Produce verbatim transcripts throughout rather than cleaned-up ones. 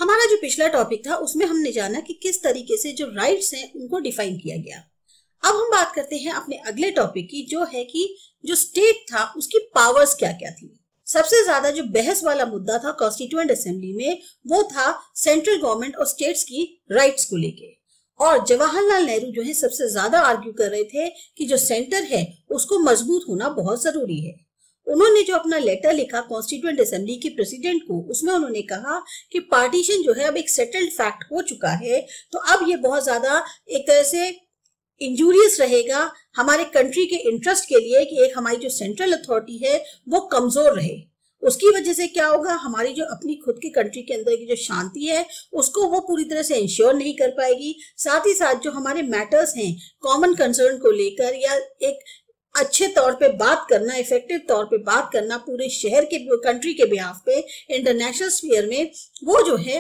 हमारा जो पिछला टॉपिक था उसमें हमने जाना कि किस तरीके से जो राइट्स हैं उनको डिफाइन किया गया। अब हम बात करते हैं अपने अगले टॉपिक की, जो है कि जो स्टेट था उसकी पावर्स क्या क्या थी। सबसे ज्यादा जो बहस वाला मुद्दा था कॉन्स्टिट्यूएंट असेंबली में वो था सेंट्रल गवर्नमेंट और स्टेट्स की राइट्स को लेके। और जवाहरलाल नेहरू जो है सबसे ज्यादा आर्ग्यू कर रहे थे कि जो सेंटर है उसको मजबूत होना बहुत जरूरी है। उन्होंने जो अपना लेटर लिखा कॉन्स्टिट्यूएंट असेंबली के प्रेसिडेंट को, उसमें उन्होंने कहा कि पार्टीशन जो है अब एक सेटल्ड फैक्ट हो चुका है, तो अब ये बहुत ज्यादा एक तरह से इंजूरियस रहेगा हमारे कंट्री के इंटरेस्ट के लिए कि एक हमारी जो सेंट्रल अथॉरिटी है वो कमजोर रहे। उसकी वजह से क्या होगा, हमारी जो अपनी खुद की कंट्री के अंदर की जो शांति है उसको वो पूरी तरह से इंश्योर नहीं कर पाएगी। साथ ही साथ जो हमारे मैटर्स हैं कॉमन कंसर्न को लेकर, या एक अच्छे तौर पे बात करना, इफेक्टिव तौर पे बात करना पूरे शहर के कंट्री के बिहाफ पे इंटरनेशनल स्फीयर में, वो जो है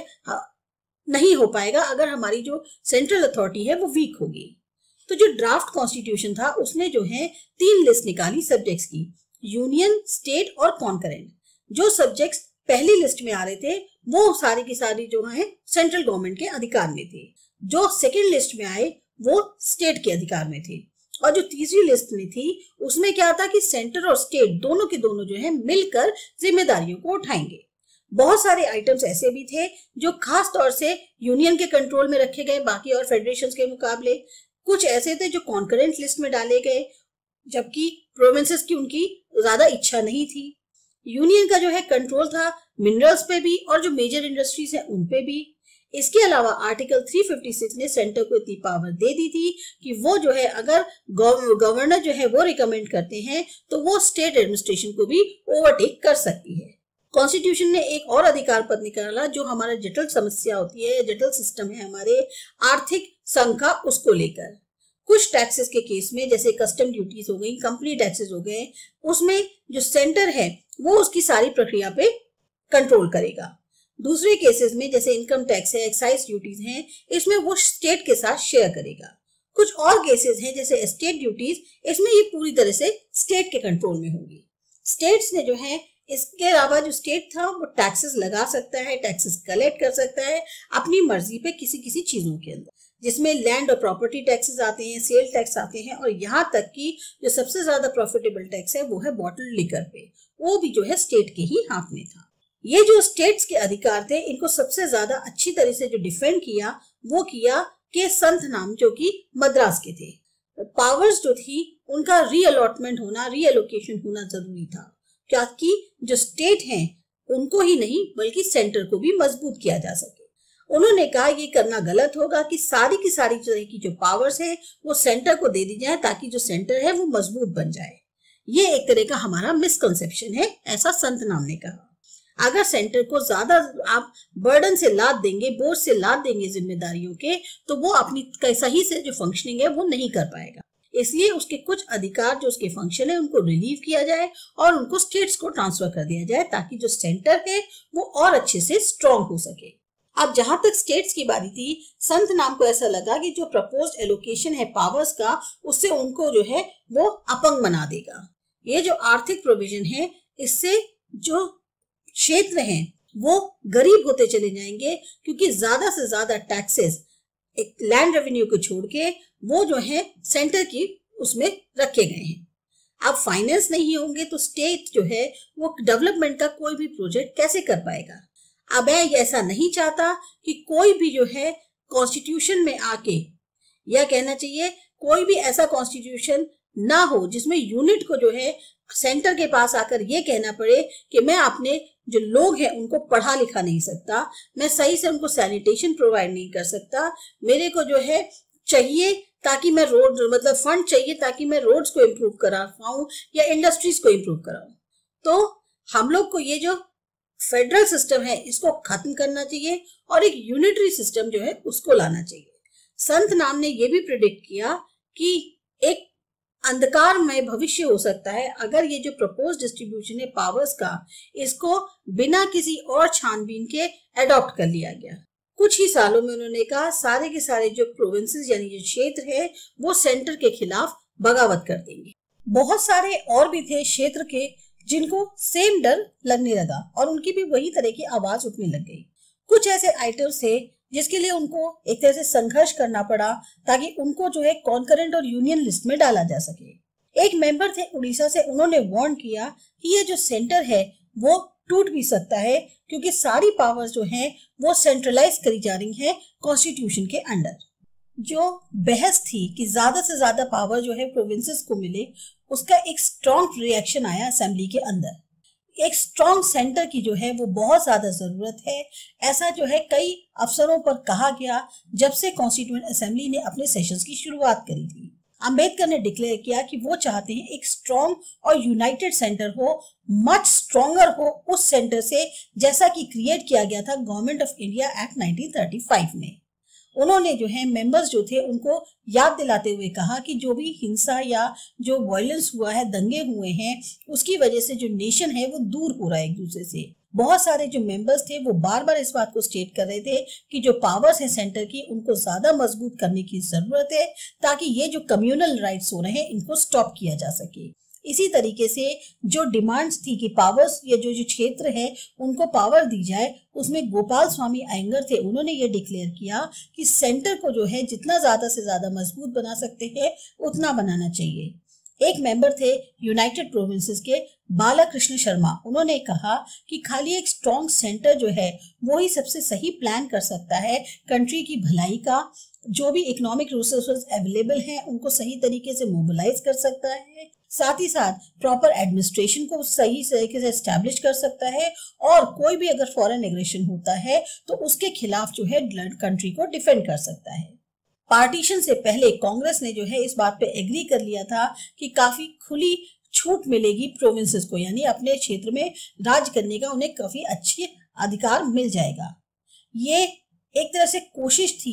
नहीं हो पाएगा अगर हमारी जो सेंट्रल अथॉरिटी है वो वीक होगी। तो जो ड्राफ्ट कॉन्स्टिट्यूशन था उसने जो है तीन लिस्ट निकाली सब्जेक्ट्स की, यूनियन, स्टेट और कॉन्करेंट। जो सब्जेक्ट्स पहली लिस्ट में आ रहे थे वो सारी की सारी जो है सेंट्रल गवर्नमेंट के अधिकार में थे। जो सेकेंड लिस्ट में आए वो स्टेट के अधिकार में थे। और जो तीसरी लिस्ट में थी उसमें क्या था कि सेंटर और स्टेट दोनों के दोनों जो है मिलकर जिम्मेदारियों को उठाएंगे। बहुत सारे आइटम्स ऐसे भी थे जो खास तौर से यूनियन के कंट्रोल में रखे गए बाकी और फेडरेशन के मुकाबले। कुछ ऐसे थे जो कॉन्करेंट लिस्ट में डाले गए, जबकि प्रोविंसेस की उनकी ज्यादा इच्छा नहीं थी। यूनियन का जो है कंट्रोल था मिनरल्स पे भी और जो मेजर इंडस्ट्रीज है उन पे भी। इसके अलावा आर्टिकल तीन सौ छप्पन ने सेंटर को इतनी पावर दे दी थी कि वो जो है अगर गवर्नर जो है वो रिकमेंड करते हैं तो वो स्टेट एडमिनिस्ट्रेशन को भी ओवरटेक कर सकती है। कॉन्स्टिट्यूशन ने एक और अधिकार पद निकाला जो हमारा जटिल समस्या होती है, जटिल सिस्टम है हमारे आर्थिक संघ का, उसको लेकर। कुछ टैक्सेस के केस में जैसे कस्टम ड्यूटीज हो गई, कंपनी टैक्सेस हो गए, उसमें जो सेंटर है वो उसकी सारी प्रक्रिया पे कंट्रोल करेगा। दूसरे केसेस में जैसे इनकम टैक्स है, एक्साइज ड्यूटीज हैं, इसमें वो स्टेट के साथ शेयर करेगा। कुछ और केसेस हैं जैसे स्टेट ड्यूटीज, इसमें ये पूरी तरह से स्टेट के कंट्रोल में होंगी। स्टेट्स ने जो है इसके अलावा जो स्टेट था वो टैक्सेस लगा सकता है, टैक्सेस कलेक्ट कर सकता है अपनी मर्जी पे किसी किसी चीजों के अंदर, जिसमें लैंड और प्रॉपर्टी टैक्सेस आते हैं, सेल टैक्स आते हैं, और यहाँ तक कि जो सबसे ज्यादा प्रॉफिटेबल टैक्स है वो है बॉटल लिकर पे, वो भी जो है स्टेट के ही हाथ में था। ये जो स्टेट्स के अधिकार थे इनको सबसे ज्यादा अच्छी तरह से जो डिफेंड किया वो किया के संत नाम, जो कि मद्रास के थे। पावर्स जो थी उनका रीअलॉटमेंट होना, रीअलोकेशन होना जरूरी था, क्योंकि जो स्टेट हैं उनको ही नहीं बल्कि सेंटर को भी मजबूत किया जा सके। उन्होंने कहा ये करना गलत होगा कि सारी की सारी तरह की जो पावर्स है वो सेंटर को दे दी जाए ताकि जो सेंटर है वो मजबूत बन जाए। ये एक तरह का हमारा मिसकंसेप्शन है, ऐसा संत नाम ने कहा। अगर सेंटर को ज्यादा आप बर्डन से लाद देंगे, बोझ से लाद देंगे जिम्मेदारियों के, तो वो अपनी सही से जो फंक्शनिंग है वो नहीं कर पाएगा। इसलिए उसके कुछ अधिकार जो उसके फंक्शन है उनको रिलीव किया जाए और उनको स्टेट्स को ट्रांसफर कर दिया जाए ताकि जो सेंटर है वो और अच्छे से स्ट्रॉन्ग हो सके। अब जहां तक स्टेट्स की बारी थी, संत नाम को ऐसा लगा कि जो प्रपोज्ड एलोकेशन है पावर्स का, उससे उनको जो है वो अपंग बना देगा। ये जो आर्थिक प्रोविजन है इससे जो क्षेत्र हैं वो गरीब होते चले जाएंगे, क्योंकि ज्यादा से ज्यादा टैक्सेस एक लैंड रेवेन्यू को छोड़ के वो जो है सेंटर की उसमें रखे गए हैं। अब फाइनेंस नहीं होंगे तो स्टेट जो है वो डेवलपमेंट का कोई भी प्रोजेक्ट कैसे कर पाएगा। अब मैं ऐसा नहीं चाहता कि कोई भी जो है कॉन्स्टिट्यूशन में आके, या कहना चाहिए कोई भी ऐसा कॉन्स्टिट्यूशन ना हो जिसमें यूनिट को जो है सेंटर के पास आकर ये कहना पड़े कि मैं अपने जो लोग हैं उनको पढ़ा लिखा नहीं सकता, मैं सही से उनको सैनिटेशन प्रोवाइड नहीं कर सकता, मेरे को जो है चाहिए ताकि मैं रोड मतलब फंड चाहिए ताकि मैं रोड्स को इम्प्रूव करा पाऊं या इंडस्ट्रीज को इम्प्रूव कराऊं। तो हम लोग को ये जो फेडरल सिस्टम है इसको खत्म करना चाहिए और एक यूनिटरी सिस्टम जो है उसको लाना चाहिए। संत नाम ने ये भी प्रेडिक्ट किया कि एक अंधकारमय भविष्य हो सकता है अगर ये जो प्रपोज डिस्ट्रीब्यूशन है पावर्स का, इसको बिना किसी और छानबीन के एडॉप्ट कर लिया गया। कुछ ही सालों में उन्होंने कहा सारे के सारे जो प्रोविंसेस यानी जो क्षेत्र है वो सेंटर के खिलाफ बगावत कर देंगे। बहुत सारे और भी थे क्षेत्र के जिनको सेम डर लगने लगा और उनकी भी वही तरह की आवाज उठने लग गई। कुछ ऐसे आइटम्स थे जिसके लिए उनको एक तरह से संघर्ष करना पड़ा ताकि उनको जो है कॉन्करेंट और यूनियन लिस्ट में डाला जा सके। एक मेंबर थे उड़ीसा से, उन्होंने वार्न किया कि ये जो सेंटर है वो टूट भी सकता है क्योंकि सारी पावर्स जो हैं वो सेंट्रलाइज करी जा रही हैं कॉन्स्टिट्यूशन के अंडर। जो बहस थी कि ज्यादा से ज्यादा पावर जो है प्रोविंसेस को मिले, उसका एक स्ट्रॉन्ग रिएक्शन आया असेंबली के अंदर। एक स्ट्रॉन्ग सेंटर की जो है वो बहुत ज्यादा जरूरत है, ऐसा जो है कई अफसरों पर कहा गया जब से कॉन्स्टिट्यूएंट असेंबली ने अपने सेशंस की शुरुआत करी थी। अंबेडकर ने डिक्लेयर किया कि वो चाहते हैं एक स्ट्रॉन्ग और यूनाइटेड सेंटर हो, मच स्ट्रॉन्गर हो उस सेंटर से जैसा कि क्रिएट किया गया था government of India act nineteen thirty five में। उन्होंने जो है मेंबर्स जो थे उनको याद दिलाते हुए कहा कि जो भी हिंसा या जो वायलेंस हुआ है, दंगे हुए हैं, उसकी वजह से जो नेशन है वो दूर हो रहा है एक दूसरे से। बहुत सारे जो मेंबर्स थे वो बार बार इस बात को स्टेट कर रहे थे कि जो पावर्स है सेंटर की उनको ज्यादा मजबूत करने की जरूरत है ताकि ये जो कम्युनल राइट्स हो रहे हैं इनको स्टॉप किया जा सके। इसी तरीके से जो डिमांड्स थी कि पावर्स या जो जो क्षेत्र है उनको पावर दी जाए, उसमें गोपाल स्वामी अयंगर थे, उन्होंने ये डिक्लेयर किया कि सेंटर को जो है जितना ज्यादा से ज्यादा मजबूत बना सकते हैं उतना बनाना चाहिए। एक मेंबर थे यूनाइटेड प्रोविंसेस के बालाकृष्ण शर्मा, उन्होंने कहा कि खाली एक स्ट्रॉन्ग सेंटर जो है वो ही सबसे सही प्लान कर सकता है कंट्री की भलाई का। जो भी इकोनॉमिक रिसोर्सेज अवेलेबल हैं उनको सही तरीके से मोबिलाइज कर सकता है, साथ ही साथ प्रॉपर एडमिनिस्ट्रेशन को सही तरीके से एस्टैब्लिश कर सकता है, और कोई भी अगर फॉरेन एग्रेशन होता है तो उसके खिलाफ जो है कंट्री को डिफेंड कर सकता है। पार्टीशन से पहले कांग्रेस ने जो है इस बात पे एग्री कर लिया था कि काफी खुली छूट मिलेगी प्रोविंसेस को, यानी अपने क्षेत्र में राज करने का उन्हें काफी अच्छे अधिकार मिल जाएगा। ये एक तरह से कोशिश थी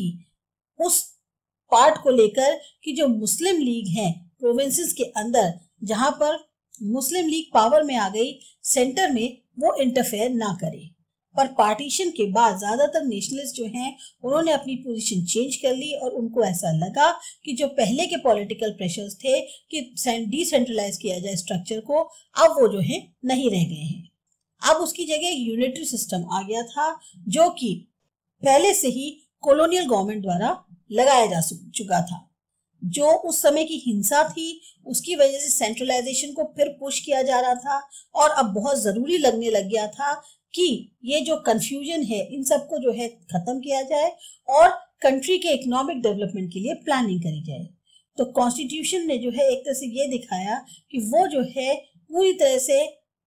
उस पार्ट को लेकर कि जो मुस्लिम लीग है प्रोविंसेस के अंदर, जहां पर मुस्लिम लीग पावर में आ गई सेंटर में, वो इंटरफेयर ना करे। पर पार्टीशन के बाद ज्यादातर नेशनलिस्ट जो हैं उन्होंने अपनी पोजीशन चेंज कर ली और उनको ऐसा लगा कि जो पहले के पॉलिटिकल प्रेशर्स थे कि डिसेंट्रलाइज किया जाए स्ट्रक्चर को, अब वो जो है नहीं रह गए हैं। अब उसकी जगह यूनिटरी सिस्टम आ गया था जो कि पहले से ही कॉलोनियल गवर्नमेंट द्वारा लगाया जा चुका था। जो उस समय की हिंसा थी उसकी वजह से सेंट्रलाइजेशन को फिर पुश किया जा रहा था और अब बहुत जरूरी लगने लग गया था कि ये जो कंफ्यूजन है इन सबको जो है खत्म किया जाए और कंट्री के इकोनॉमिक डेवलपमेंट के लिए प्लानिंग करी जाए। तो कॉन्स्टिट्यूशन ने जो है एक तरह से ये दिखाया कि वो जो है पूरी तरह से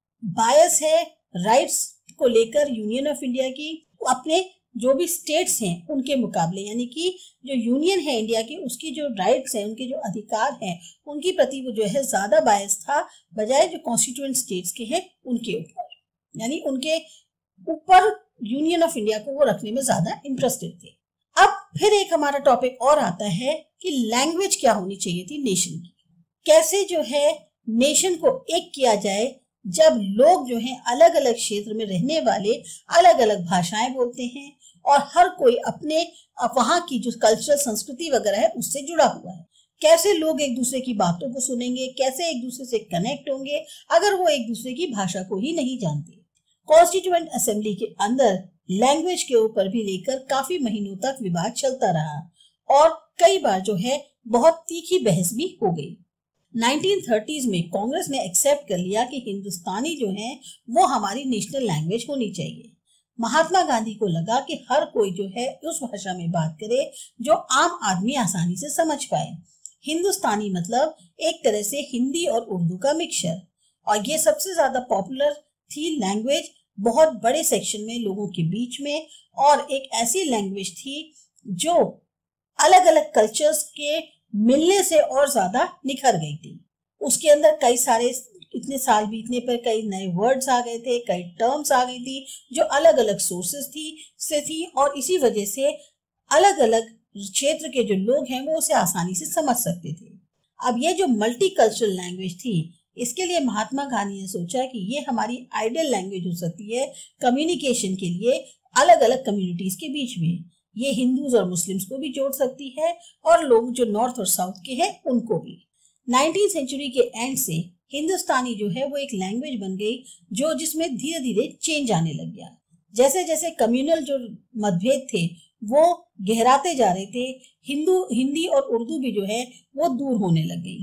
बायस है राइट्स को लेकर यूनियन ऑफ इंडिया की अपने जो भी स्टेट्स हैं उनके मुकाबले, यानी कि जो यूनियन है इंडिया की उसकी जो राइट्स हैं, उनके जो अधिकार हैं, उनकी प्रति वो जो है ज्यादा बायस था बजाय जो कॉन्स्टिट्यूएंट स्टेट्स के हैं उनके ऊपर, यानी उनके ऊपर यूनियन ऑफ इंडिया को वो रखने में ज्यादा इंटरेस्टेड थे। अब फिर एक हमारा टॉपिक और आता है कि लैंग्वेज क्या होनी चाहिए थी नेशन की, कैसे जो है नेशन को एक किया जाए जब लोग जो हैं अलग अलग क्षेत्र में रहने वाले अलग अलग भाषाएं बोलते हैं और हर कोई अपने वहां की जो कल्चरल संस्कृति वगैरह है उससे जुड़ा हुआ है। कैसे लोग एक दूसरे की बातों को सुनेंगे, कैसे एक दूसरे से कनेक्ट होंगे अगर वो एक दूसरे की भाषा को ही नहीं जानते। कॉन्स्टिट्यूएंट असेंबली के अंदर लैंग्वेज के ऊपर भी लेकर काफी महीनों तक विवाद चलता रहा और कई बार जो है बहुत तीखी बहस भी हो गई। नाइनटीन थर्टीज़ में कांग्रेस ने एक्सेप्ट कर लिया कि हिंदुस्तानी जो है वो हमारी नेशनल लैंग्वेज होनी चाहिए। महात्मा गांधी को लगा कि हर कोई जो है उस भाषा में बात करे जो आम आदमी आसानी से समझ पाए। हिंदुस्तानी मतलब एक तरह से हिंदी और उर्दू का मिक्सचर, और ये सबसे ज्यादा पॉपुलर थी लैंग्वेज बहुत बड़े सेक्शन में लोगों के बीच में, और एक ऐसी लैंग्वेज थी जो अलग अलग कल्चर्स के मिलने से और ज्यादा निखर गई थी। उसके अंदर कई सारे इतने साल बीतने पर कई नए वर्ड्स आ गए थे, कई टर्म्स आ गई थी जो अलग अलग सोर्सेस थी से थी और इसी वजह से अलग अलग क्षेत्र के जो लोग हैं वो उसे आसानी से समझ सकते थे। अब ये जो मल्टी कल्चरल लैंग्वेज थी इसके लिए महात्मा गांधी ने सोचा कि ये हमारी आइडियल लैंग्वेज हो सकती है कम्युनिकेशन के लिए अलग अलग कम्युनिटीज के बीच में। ये हिंदूज और मुस्लिम्स को भी जोड़ सकती है और लोग जो नॉर्थ और साउथ के हैं उनको भी। नाइनटीन सेंचुरी के एंड से हिंदुस्तानी जो है वो एक लैंग्वेज बन गई जो जिसमें धीरे धीरे चेंज आने लग गया। जैसे जैसे कम्युनल जो मतभेद थे वो गहराते जा रहे थे, हिंदू हिंदी और उर्दू भी जो है वो दूर होने लग गई।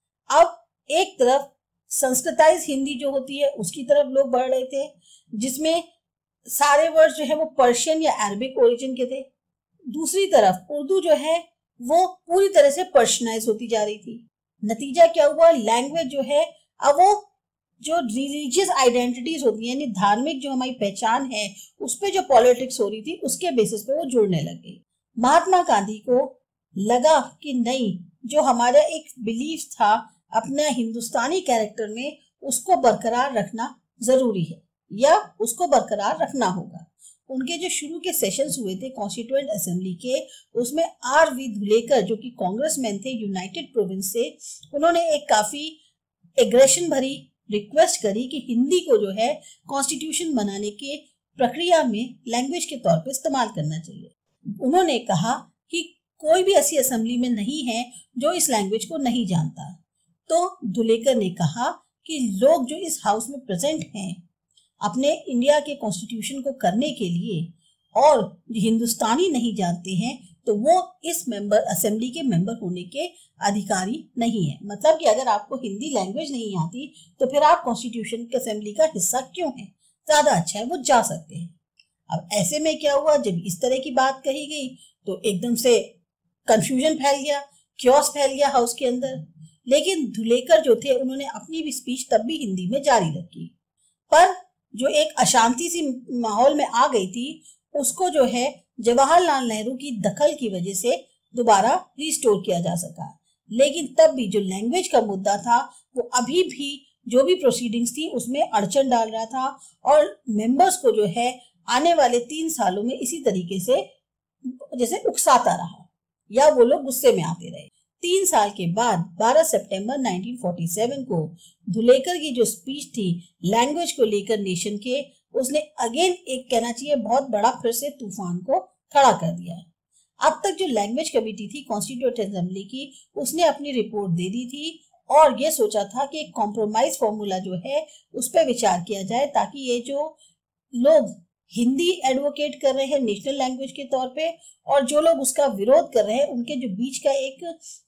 अब एक तरफ संस्कृताइज हिंदी जो होती है उसकी तरफ लोग बढ़ रहे थे, जिसमें सारे वर्ड जो है वो पर्शियन या अरबिक ओरिजिन के थे। दूसरी तरफ उर्दू जो है वो पूरी तरह से पर्शियनाइज होती जा रही थी। नतीजा क्या हुआ, लैंग्वेज जो है अब वो जो रिलीजियस आइडेंटिटीज होती है, यानी धार्मिक जो हमारी पहचान है, उस पे जो पॉलिटिक्स हो रही थी उसके बेसिस पे वो जुड़ने लग गई। महात्मा गांधी को लगा कि नहीं, जो हमारा एक बिलीफ था अपना हिंदुस्तानी कैरेक्टर में, उसको बरकरार रखना जरूरी है या उसको बरकरार रखना होगा। उनके जो शुरू के सेशंस हुए थे कॉन्स्टिट्यूएंट असेंबली के, उसमें आर वी धुलेकर जो कि कांग्रेसमैन थे यूनाइटेड प्रोविंस से, उन्होंने एक काफी एग्रेशन भरी रिक्वेस्ट करी कि हिंदी को जो है कॉन्स्टिट्यूशन बनाने के प्रक्रिया में लैंग्वेज के तौर पे इस्तेमाल करना चाहिए। उन्होंने कहा कि कोई भी ऐसी असेंबली में नहीं है जो इस लैंग्वेज को नहीं जानता। तो धुलेकर ने कहा कि लोग जो इस हाउस में प्रेजेंट हैं अपने इंडिया के कॉन्स्टिट्यूशन को करने के लिए, और जो हिंदुस्तानी नहीं जानते हैं तो वो इस मेंबर असेंबली के मेंबर होने के अधिकारी नहीं है। मतलब कि अगर आपको हिंदी लैंग्वेज नहीं आती तो फिर आप कॉन्स्टिट्यूशन के असेंबली का हिस्सा क्यों हैं? ज्यादा अच्छा है वो जा सकते हैं। अब ऐसे में क्या हुआ, जब इस तरह की बात कही गई तो एकदम से कंफ्यूजन फैल गया, क्योस फैल गया हाउस के अंदर। लेकिन धुलेकर जो थे उन्होंने अपनी भी स्पीच तब भी हिंदी में जारी रखी, पर जो एक अशांति सी माहौल में आ गई थी उसको जो है जवाहरलाल नेहरू की दखल की वजह से दोबारा रिस्टोर किया जा सका। लेकिन तब भी जो लैंग्वेज का मुद्दा था वो अभी भी जो भी प्रोसीडिंग्स थी उसमें अड़चन डाल रहा था, और मेंबर्स को जो है आने वाले तीन सालों में इसी तरीके से जैसे उकसाता रहा या वो लोग गुस्से में आते रहे। तीन साल के बाद बारह सितंबर उन्नीस सौ सैंतालीस को धुलेकर की जो स्पीच थी लैंग्वेज को लेकर नेशन के, उसने अगेन एक कहना चाहिए बहुत बड़ा फिर से तूफान को खड़ा कर दिया। अब तक जो लैंग्वेज कमेटी थी कॉन्स्टिट्यूएंट असेंबली की, उसने अपनी रिपोर्ट दे दी थी और ये सोचा था कि एक कॉम्प्रोमाइज फॉर्मूला जो है उस पर विचार किया जाए, ताकि ये जो लोग हिंदी एडवोकेट कर रहे हैं नेशनल लैंग्वेज के तौर पे और जो लोग उसका विरोध कर रहे हैं, उनके जो बीच का एक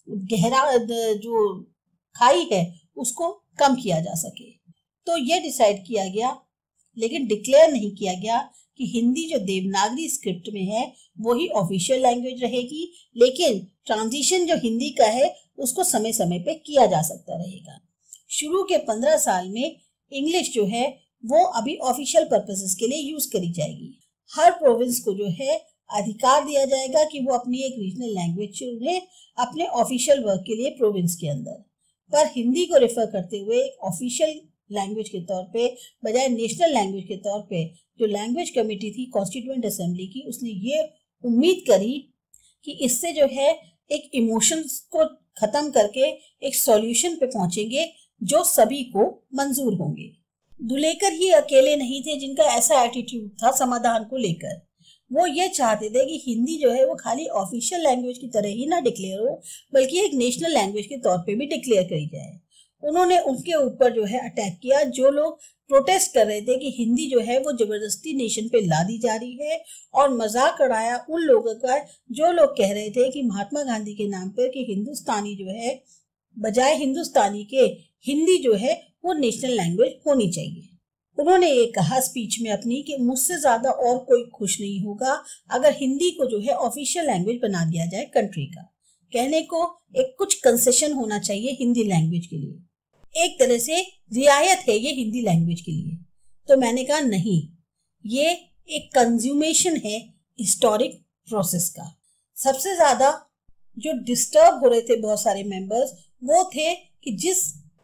गहरा जो खाई है उसको कम किया जा सके। तो ये डिसाइड किया गया, लेकिन डिक्लेयर नहीं किया गया कि हिंदी जो देवनागरी स्क्रिप्ट में है वही ऑफिशियल लैंग्वेज रहेगी, लेकिन ट्रांजिशन जो हिंदी का है उसको समय समय पे किया जा सकता रहेगा। शुरू के पंद्रह साल में इंग्लिश जो है वो अभी ऑफिशियल पर्पसेस के लिए यूज करी जाएगी। हर प्रोविंस को जो है अधिकार दिया जाएगा कि वो अपनी एक रीजनल लैंग्वेज चुने अपने ऑफिशियल वर्क के लिए प्रोविंस के अंदर, पर हिंदी को रेफर करते हुए एक ऑफिशियल लैंग्वेज के तौर पे बजाय नेशनल लैंग्वेज के तौर पे जो लैंग्वेज कमेटी थी कॉन्स्टिट्यूएंट असेंबली की, उसने ये उम्मीद करी कि इससे जो है एक इमोशंस को खत्म करके एक सॉल्यूशन पे पहुंचेंगे जो सभी को मंजूर होंगे। धुलेकर ही अकेले नहीं थे जिनका ऐसा एटीट्यूड था समाधान को लेकर। वो ये चाहते थे कि हिंदी जो है वो खाली ऑफिशियल लैंग्वेज की तरह ही ना डिक्लेयर हो, बल्कि एक नेशनल लैंग्वेज के तौर पे भी डिक्लेयर करी जाए। उन्होंने उनके ऊपर जो है अटैक किया, जो लोग प्रोटेस्ट कर रहे थे कि हिंदी जो है वो जबरदस्ती नेशन पे ला दी जा रही है, और मजाक उड़ाया उन लोगों का जो लोग कह रहे थे कि महात्मा गांधी के नाम पर कि हिंदुस्तानी जो है बजाय हिंदुस्तानी के हिंदी जो है वो नेशनल लैंग्वेज होनी चाहिए। उन्होंने ये कहा स्पीच में अपनी कि मुझसे ज्यादा और कोई खुश नहीं होगा अगर हिंदी को जो है ऑफिशियल लैंग्वेज बना दिया जाए कंट्री का। कहने को एक कुछ कंसेशन होना चाहिए हिंदी लैंग्वेज के लिए, एक तरह से रियायत है ये हिंदी लैंग्वेज के लिए। तो मैंने कहा नहीं, ये एक कंज्यूमेशन है हिस्टोरिक प्रोसेस का। सबसे ज्यादा जो डिस्टर्ब हो रहे थे बहुत सारे मेंबर्स वो थे कि जिस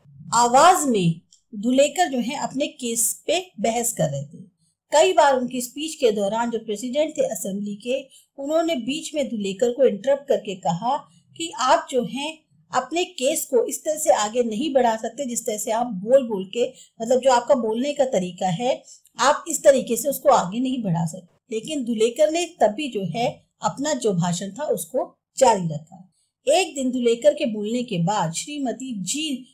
आवाज में धुलेकर जो है अपने केस पे बहस कर रहे थे। कई बार उनकी स्पीच के दौरान जो प्रेसिडेंट थे असेंबली के, उन्होंने बीच में धुलेकर को इंटरप्ट करके कहा कि आप जो हैं अपने केस को इस तरह से आगे नहीं बढ़ा सकते जिस तरह से आप बोल बोल के, मतलब जो आपका बोलने का तरीका है आप इस तरीके से उसको आगे नहीं बढ़ा सकते। लेकिन धुलेकर ने तब भी जो है अपना जो भाषण था उसको जारी रखा। एक दिन धुलेकर के बोलने के बाद श्रीमती जी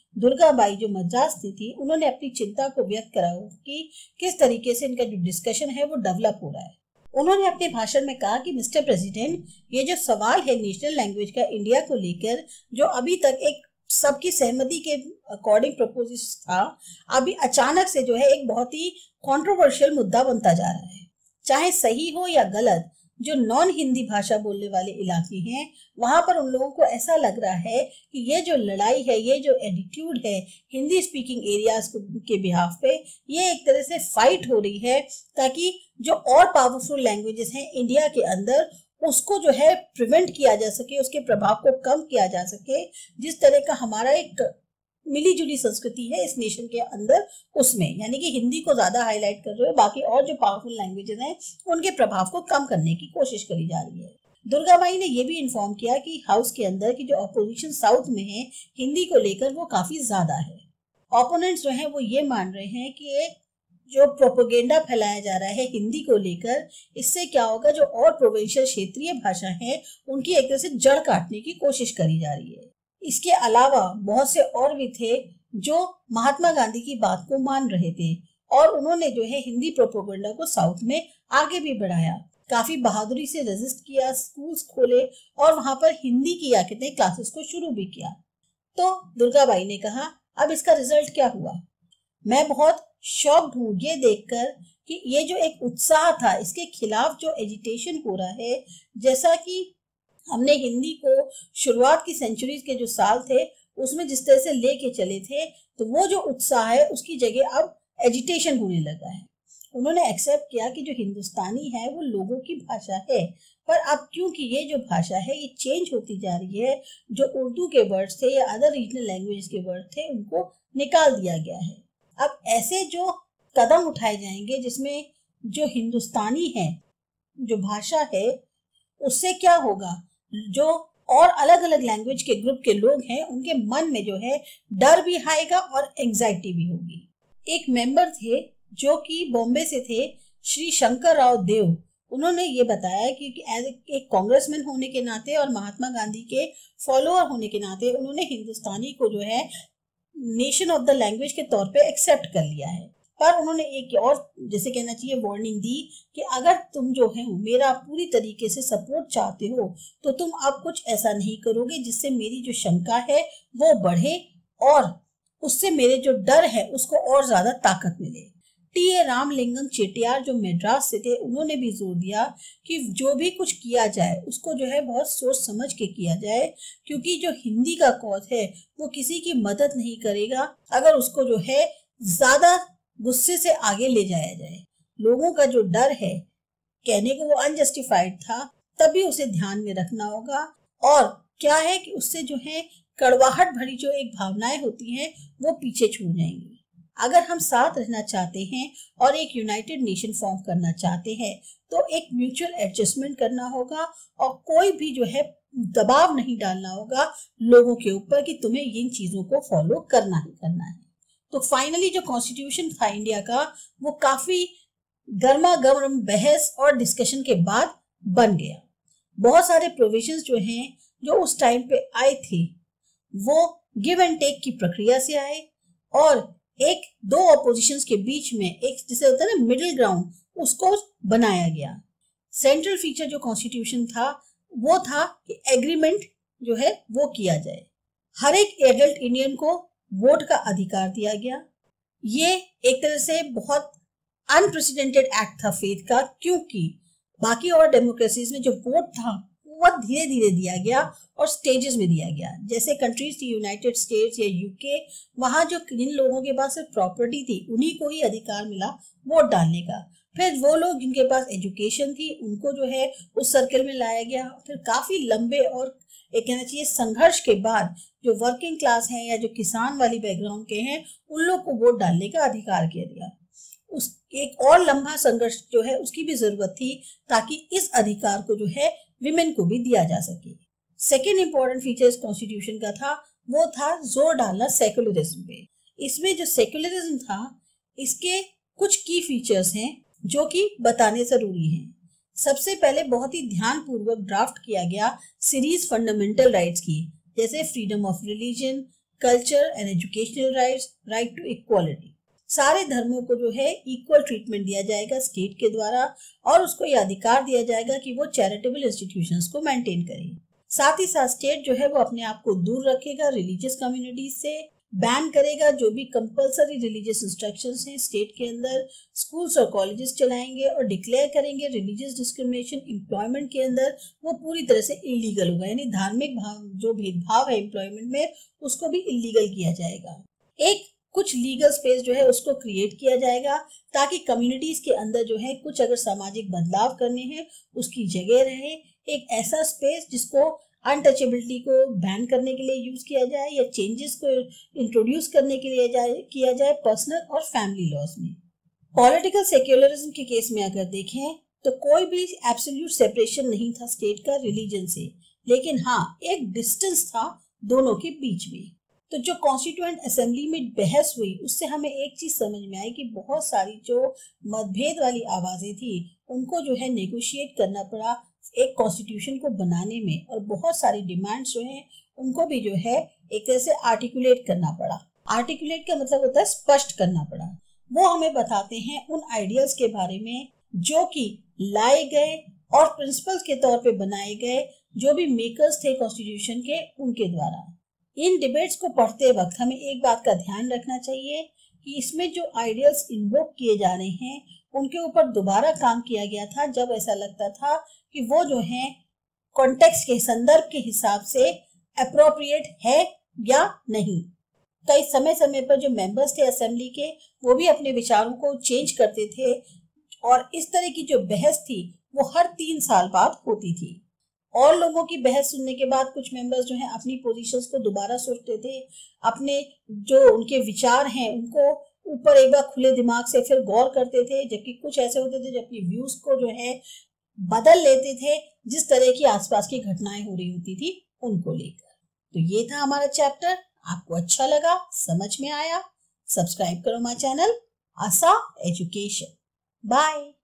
दुर्गाबाई जो मद्रास थी थी उन्होंने अपनी चिंता को व्यक्त करा कि किस तरीके से इनका जो डिस्कशन है वो डेवलप हो रहा है। उन्होंने अपने भाषण में कहा कि मिस्टर प्रेसिडेंट, ये जो सवाल है नेशनल लैंग्वेज का इंडिया को लेकर, जो अभी तक एक सबकी सहमति के अकॉर्डिंग प्रपोज था, अभी अचानक से जो है एक बहुत ही कंट्रोवर्शियल मुद्दा बनता जा रहा है। चाहे सही हो या गलत, जो नॉन हिंदी भाषा बोलने वाले इलाके हैं वहां पर उन लोगों को ऐसा लग रहा है कि ये जो लड़ाई है, ये जो एटीट्यूड है हिंदी स्पीकिंग एरियाज के बिहाफ पे, ये एक तरह से फाइट हो रही है ताकि जो और पावरफुल लैंग्वेजेस हैं इंडिया के अंदर उसको जो है प्रिवेंट किया जा सके, उसके प्रभाव को कम किया जा सके। जिस तरह का हमारा एक मिली जुली संस्कृति है इस नेशन के अंदर, उसमें यानी कि हिंदी को ज्यादा हाईलाइट कर रहे हो, बाकी और जो पावरफुल लैंग्वेजेस हैं उनके प्रभाव को कम करने की कोशिश करी जा रही है। दुर्गाबाई ने यह भी इन्फॉर्म किया कि हाउस के अंदर की जो ऑपोजिशन साउथ में है हिंदी को लेकर वो काफी ज्यादा है। ओपोनेंट्स जो है वो ये मान रहे हैं कि जो प्रोपेगेंडा फैलाया जा रहा है हिंदी को लेकर, इससे क्या होगा, जो और प्रोविंशियल क्षेत्रीय भाषा है उनकी एक तरह से जड़ काटने की कोशिश करी जा रही है। इसके अलावा बहुत से और भी थे जो महात्मा गांधी की बात को मान रहे थे और उन्होंने जो है हिंदी प्रोपेगेंडा को साउथ में आगे भी बढ़ाया, काफी बहादुरी से रेजिस्ट किया, स्कूल्स खोले और वहां पर हिंदी की या कहते हैं क्लासेस को शुरू भी किया। तो दुर्गाबाई ने कहा, अब इसका रिजल्ट क्या हुआ? मैं बहुत शॉक्ड हूँ ये देखकर कि ये जो एक उत्साह था, इसके खिलाफ जो एजिटेशन हो रहा है, जैसा कि हमने हिंदी को शुरुआत की सेंचुरीज के जो साल थे उसमें जिस तरह से लेके चले थे, तो वो जो उत्साह है उसकी जगह अब एजिटेशन होने लगा है। उन्होंने एक्सेप्ट किया कि जो हिंदुस्तानी है वो लोगों की भाषा है, पर अब क्योंकि ये जो भाषा है ये चेंज होती जा रही है, जो उर्दू के वर्ड्स थे या अदर रीजनल लैंग्वेज के वर्ड थे उनको निकाल दिया गया है। अब ऐसे जो कदम उठाए जाएंगे जिसमें जो हिंदुस्तानी है जो भाषा है उससे क्या होगा, जो और अलग अलग लैंग्वेज के ग्रुप के लोग हैं उनके मन में जो है डर भी आएगा और एंजाइटी भी होगी। एक मेंबर थे जो कि बॉम्बे से थे, श्री शंकर राव देव, उन्होंने ये बताया कि एज एक कांग्रेसमैन होने के नाते और महात्मा गांधी के फॉलोअर होने के नाते उन्होंने हिंदुस्तानी को जो है नेशन ऑफ द लैंग्वेज के तौर पे एक्सेप्ट कर लिया है। पर उन्होंने एक और जैसे कहना चाहिए वार्निंग दी कि अगर तुम जो है मेरा पूरी तरीके से सपोर्ट चाहते हो तो तुम अब कुछ ऐसा नहीं करोगे जिससे मेरी जो शंका है वो बढ़े और उससे मेरे जो डर है उसको और ज्यादा ताकत मिले। टी ए रामलिंगम चेटियार जो मद्रास से थे उन्होंने भी जोर दिया कि जो भी कुछ किया जाए उसको जो है बहुत सोच समझ के किया जाए, क्योंकि जो हिंदी का कॉज है वो किसी की मदद नहीं करेगा अगर उसको जो है ज्यादा गुस्से से आगे ले जाया जाए। लोगों का जो डर है कहने को वो अनजस्टिफाइड था, तभी उसे ध्यान में रखना होगा। और क्या है कि उससे जो है कड़वाहट भरी जो एक भावनाएं होती हैं वो पीछे छूट जाएंगी। अगर हम साथ रहना चाहते हैं और एक यूनाइटेड नेशन फॉर्म करना चाहते हैं तो एक म्यूचुअल एडजस्टमेंट करना होगा और कोई भी जो है दबाव नहीं डालना होगा लोगों के ऊपर कि तुम्हें इन चीजों को फॉलो करना ही करना है। तो फाइनली जो कॉन्स्टिट्यूशन था इंडिया का वो काफी गर्मा गर्म बहस और डिस्कशन के बाद बन गया। बहुत सारे प्रोविजंस जो हैं जो उस टाइम पे आए थे वो गिव एंड टेक की प्रक्रिया से आए और एक दो ऑपोजिशंस के बीच में एक जिसे होता है ना मिडिल ग्राउंड, उसको बनाया गया। सेंट्रल फीचर जो कॉन्स्टिट्यूशन था वो था कि एग्रीमेंट जो है वो किया जाए, हर एक एडल्ट इंडियन को वोट का अधिकार दिया गया। ये एक तरह से बहुत अनप्रेसिडेंटेड एक्ट था फेथ का, क्योंकि बाकी और डेमोक्रेसीज में जो वोट था वो धीरे धीरे दिया गया और स्टेजेस में दिया गया। जैसे कंट्रीज थी यूनाइटेड स्टेट्स या यूके, वहां जो जिन लोगों के पास सिर्फ प्रॉपर्टी थी उन्हीं को ही अधिकार मिला वोट डालने का। फिर वो लोग जिनके पास एजुकेशन थी उनको जो है उस सर्कल में लाया गया। फिर काफी लंबे और एक कहना चाहिए संघर्ष के बाद जो वर्किंग क्लास है या जो किसान वाली बैकग्राउंड के हैं उन लोग को वोट डालने का अधिकार किया गया। उस एक और लंबा संघर्ष जो है उसकी भी जरूरत थी ताकि इस अधिकार को जो है विमेन को भी दिया जा सके। सेकेंड इंपॉर्टेंट फीचर इस कॉन्स्टिट्यूशन का था वो था जोर डालना सेकुलरिज्म पे। इसमें जो सेकुलरिज्म था इसके कुछ की फीचर्स हैं जो कि बताने जरूरी हैं। सबसे पहले बहुत ही ध्यान पूर्वक ड्राफ्ट किया गया सीरीज फंडामेंटल राइट्स की, जैसे freedom of religion, culture and educational rights, right to equality. सारे धर्मों को जो है इक्वल ट्रीटमेंट दिया जाएगा स्टेट के द्वारा, और उसको यह अधिकार दिया जाएगा कि वो चैरिटेबल इंस्टीट्यूशंस को मेंटेन करे। साथ ही साथ स्टेट जो है वो अपने आप को दूर रखेगा रिलीजियस कम्युनिटीज से, बैन करेगा जो भी कंपलसरी रिलीजियस इंस्ट्रक्शंस हैं स्टेट के अंदर, स्कूल्स और कॉलेजेस चलाएंगे और डिक्लेयर करेंगे रिलीजियस डिस्क्रिमिनेशन एम्प्लॉयमेंट के अंदर वो पूरी तरह से इलीगल होगा, यानी धार्मिक भाव जो भेदभाव है एम्प्लॉयमेंट में उसको भी इलीगल किया जाएगा। एक कुछ लीगल स्पेस जो है उसको क्रिएट किया जाएगा ताकि कम्युनिटीज के अंदर जो है कुछ अगर सामाजिक बदलाव करने हैं उसकी जगह रहे। एक ऐसा स्पेस जिसको अनटचेबिलिटी को बैन करने के लिए यूज किया जाए या चेंजेस को इंट्रोड्यूस करने के लिए जाए किया जाए पर्सनल और फैमिली लॉज में। पॉलिटिकल सेक्युलरिज्म के केस में अगर देखें तो कोई भी एब्सोल्यूट सेपरेशन नहीं था स्टेट का रिलीजन से, लेकिन हाँ एक डिस्टेंस था दोनों के बीच में। तो जो कॉन्स्टिट्यूएंट असेंबली में बहस हुई उससे हमें एक चीज समझ में आई कि बहुत सारी जो मतभेद वाली आवाजें थी उनको जो है नेगोशिएट करना पड़ा एक कॉन्स्टिट्यूशन को बनाने में, और बहुत सारी डिमांड्स जो हैं उनको भी जो है एक तरह से आर्टिकुलेट करना पड़ा। आर्टिकुलेट का मतलब होता है स्पष्ट करना पड़ा। वो हमें बताते हैं उन आइडियल्स के बारे में जो कि लाए गए और प्रिंसिपल्स के तौर पे बनाए गए जो भी मेकर्स थे कॉन्स्टिट्यूशन के उनके द्वारा। इन डिबेट्स को पढ़ते वक्त हमें एक बात का ध्यान रखना चाहिए कि इसमें जो आइडियल्स इन्वोक किए जा रहे हैं उनके ऊपर दोबारा काम किया गया था जब ऐसा लगता था कि वो जो है कॉन्टेक्स्ट के संदर्भ के हिसाब से अप्रोप्रिएट है या नहीं। कई समय समय पर जो मेंबर्स थे असेंबली के वो भी अपने विचारों को चेंज करते थे, और इस तरह की जो बहस थी वो हर तीन साल बाद होती थी। और लोगों की बहस सुनने के बाद कुछ मेंबर्स जो हैं अपनी पोजीशंस को दोबारा सोचते थे, अपने जो उनके विचार हैं उनको ऊपर एक बार खुले दिमाग से फिर गौर करते थे, जबकि कुछ ऐसे होते थे जो अपनी व्यूज को जो है बदल लेते थे जिस तरह की आसपास की घटनाएं हो रही होती थी उनको लेकर। तो ये था हमारा चैप्टर। आपको अच्छा लगा, समझ में आया? सब्सक्राइब करो हमारा चैनल आसा एजुकेशन। बाय।